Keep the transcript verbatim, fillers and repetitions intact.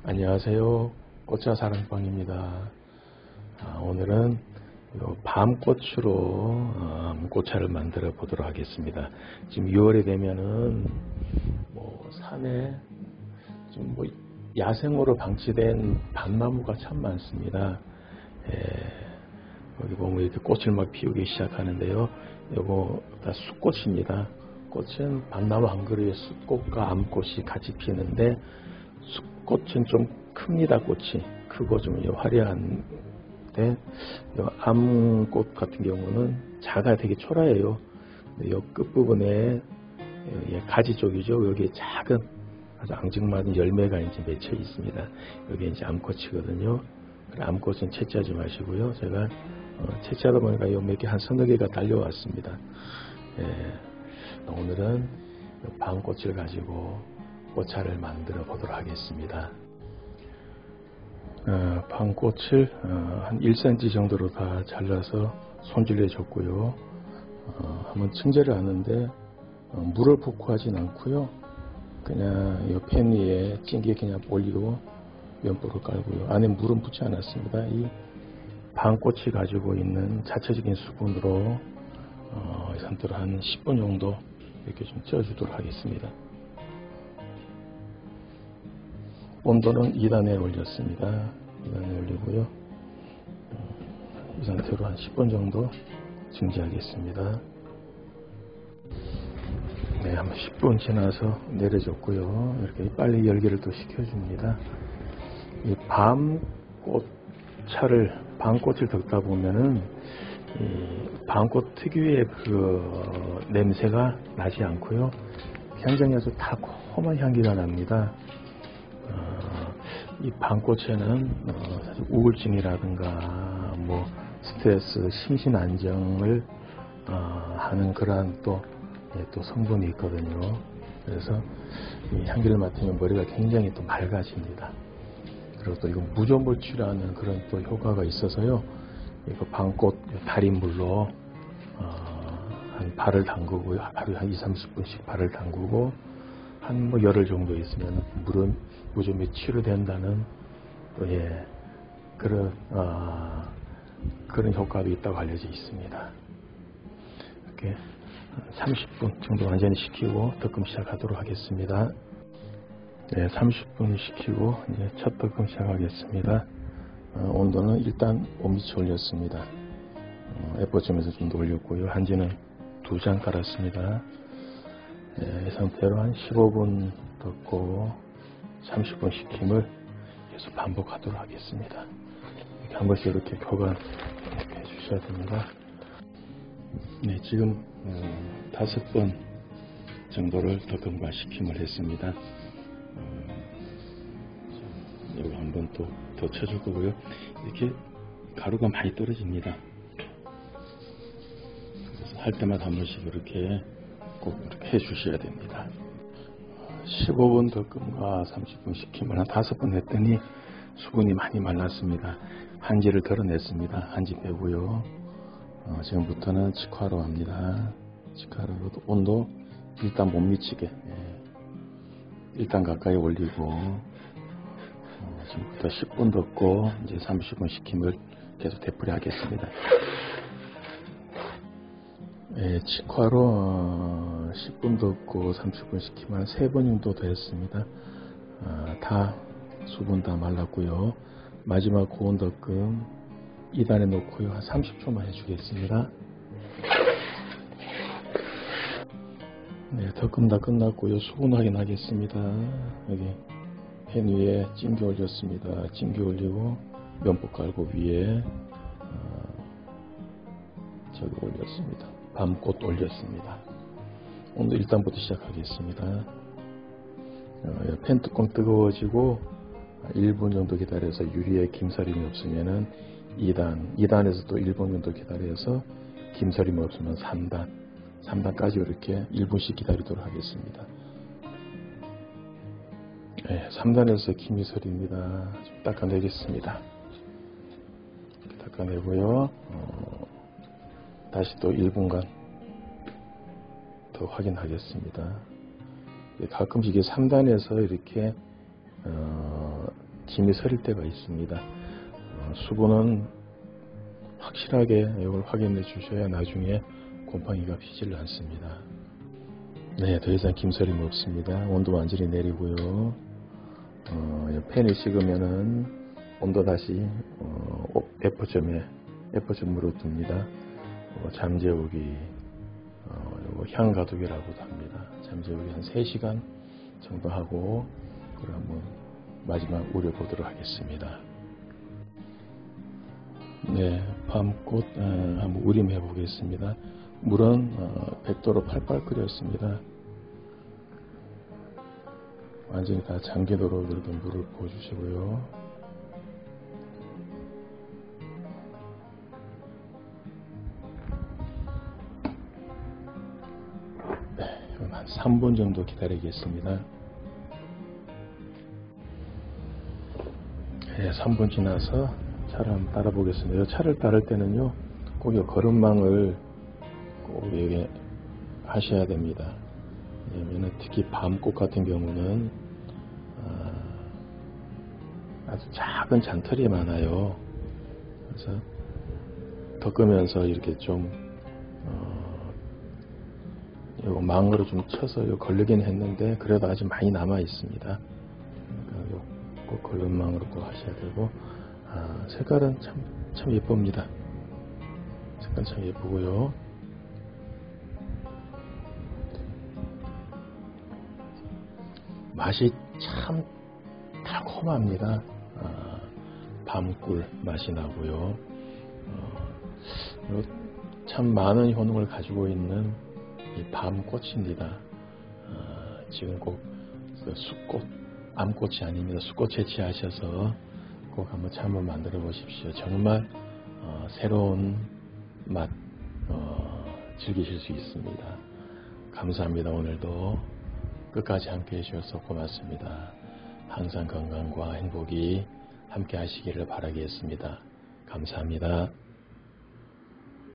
안녕하세요. 꽃차 사랑방입니다. 아, 오늘은 요 밤꽃으로 어, 꽃차를 만들어 보도록 하겠습니다. 지금 유월이 되면은 뭐 산에 좀 뭐 야생으로 방치된 밤나무가 참 많습니다. 예, 여기 보면 이렇게 꽃을 막 피우기 시작하는데요. 요거 다 숫꽃입니다. 꽃은 밤나무 한 그루에 숫꽃과 암꽃이 같이 피는데 숫꽃은 좀 큽니다. 꽃이 크고 좀 화려한데 암꽃 같은 경우는 작아 되게 초라해요. 이 끝부분에 가지 쪽이죠. 여기에 작은 아주 앙증맞은 열매가 이제 맺혀 있습니다. 여기 이제 암꽃이거든요. 암꽃은 채취하지 마시고요. 제가 어, 채취하다 보니까 몇 개 한 서너 개가 달려왔습니다. 예, 오늘은 밤꽃을 가지고 꽃차를 만들어 보도록 하겠습니다. 어, 밤꽃을 어, 한 일 센티미터 정도로 다 잘라서 손질해 줬고요. 어, 한번 층제를 하는데 어, 물을 붓고 하진 않고요. 그냥 이 팬 위에 찜기에 그냥 올리고 면보를 깔고요. 안에 물은 붓지 않았습니다. 이 밤꽃이 가지고 있는 자체적인 수분으로 어, 이 상태로 한 십 분 정도 이렇게 좀 쪄주도록 하겠습니다. 온도는 이 단에 올렸습니다. 이 단에 올리고요. 이 상태로 한 십 분 정도 증지하겠습니다. 네, 한 십 분 지나서 내려줬고요. 이렇게 빨리 열기를 또 식혀줍니다. 이 밤꽃차를, 밤꽃을 덮다 보면은 이 밤꽃 특유의 그 냄새가 나지 않고요. 현장에서 달콤한 향기가 납니다. 어, 이 밤꽃에는 어, 사실 우울증이라든가 뭐 스트레스, 심신 안정을 어, 하는 그러한 또, 예, 또 성분이 있거든요. 그래서 이 향기를 맡으면 머리가 굉장히 또 맑아집니다. 그리고 또 이거 무좀불치라는 그런 또 효과가 있어서요. 이거 밤꽃 달인물로 어, 한 발을 담그고 하루에 한 이삼십 분씩 발을 담그고 한 뭐 열흘 정도 있으면 물은 무좀이 치료된다는 또 예, 그런 어, 그런 효과도 있다고 알려져 있습니다. 이렇게 삼십 분 정도 완전히 식히고 덮금 시작하도록 하겠습니다. 네, 삼십 분 식히고 이제 첫 덮금 시작하겠습니다. 어, 온도는 일단 오미치 올렸습니다. 어, 에포점에서 좀 더 올렸고요. 한지는 두 장 깔았습니다. 네, 이 상태로 한 십오 분 덮고 삼십 분 식힘을 계속 반복하도록 하겠습니다. 이렇게 한 번씩 이렇게 교관 이렇게 해주셔야 됩니다. 네, 지금 음, 다섯 번 정도를 덮음과 식힘을 했습니다. 음, 이거 한 번 또 더 쳐줄 거고요. 이렇게 가루가 많이 떨어집니다. 그래서 할 때마다 한 번씩 이렇게 꼭 이렇게 해 주셔야 됩니다. 십오 분 덮음과 삼십 분 식힘을 한 다섯 번 했더니 수분이 많이 말랐습니다. 한지를 덜어냈습니다. 한지 빼고요. 어, 지금부터는 직화로 합니다. 직화로 온도 일단 못 미치게 예. 일단 가까이 올리고 어, 지금부터 십 분 덮고 이제 삼십 분 식힘을 계속 되풀이 하겠습니다. 예, 직화로 어, 십 분 덮고 삼십 분 식히면 한 세 번 정도 더 했습니다. 어, 다 수분 다 말랐고요. 마지막 고온 덮금 이 단에 놓고요. 한 삼십 초만 해주겠습니다. 네, 덮금 다 끝났고요. 수분 확인하겠습니다. 여기 팬 위에 찜기 올렸습니다. 찜기 올리고 면보 깔고 위에 어, 저기 올렸습니다. 밤꽃 올렸습니다. 온도 일 단부터 시작하겠습니다. 어, 팬 뚜껑 뜨거워지고 일 분 정도 기다려서 유리에 김서림이 없으면은 이 단, 이 단에서 또 일 분 정도 기다려서 김서림이 없으면 삼 단, 삼 단까지 이렇게 일 분씩 기다리도록 하겠습니다. 네, 삼 단에서 김서림입니다. 좀 닦아내겠습니다. 이렇게 닦아내고요. 어, 다시 또 일 분간 더 확인하겠습니다. 가끔씩 이게 삼 단에서 이렇게 어, 김이 서릴 때가 있습니다. 어, 수분은 확실하게 이걸 확인해 주셔야 나중에 곰팡이가 피질 않습니다. 네, 더 이상 김서림이 없습니다. 온도 완전히 내리고요. 어, 팬이 식으면은 온도 다시 어, 에퍼점에 에퍼점 물어둡니다. 어, 잠재우기 어, 요거 향가독이라고도 합니다. 잠재우기 한 세 시간 정도 하고 그걸 한번 마지막 우려보도록 하겠습니다. 네, 밤꽃 어, 한번 우림해 보겠습니다. 물은 어, 백 도로 팔팔 끓였습니다. 완전히 다 잠기도록 이렇게 물을 부어주시고요. 네, 한 삼 분 정도 기다리겠습니다. 네, 삼 분 지나서 차를 한번 따라 보겠습니다. 차를 따를 때는요, 꼭 이 거름망을 꼭 여기 하셔야 됩니다. 왜냐면 특히 밤꽃 같은 경우는 아주 작은 잔털이 많아요. 그래서 덮으면서 이렇게 좀 어, 요 망으로 좀 쳐서 요 걸리긴 했는데 그래도 아직 많이 남아 있습니다. 그러니까 요 꼭 걸름망으로 꼭 하셔야 되고, 아, 색깔은 참 참 예쁩니다. 색깔 참 예쁘고요. 맛이 참 달콤합니다. 아, 밤꿀 맛이 나고요. 어, 참 많은 효능을 가지고 있는 이 밤꽃입니다. 아, 지금 꼭 그 숫꽃, 암꽃이 아닙니다. 숫꽃 채취하셔서 꼭 한번 차 한번 만들어 보십시오. 정말 어, 새로운 맛 어, 즐기실 수 있습니다. 감사합니다. 오늘도 끝까지 함께 해주셔서 고맙습니다. 항상 건강과 행복이 함께 하시기를 바라겠습니다. 감사합니다.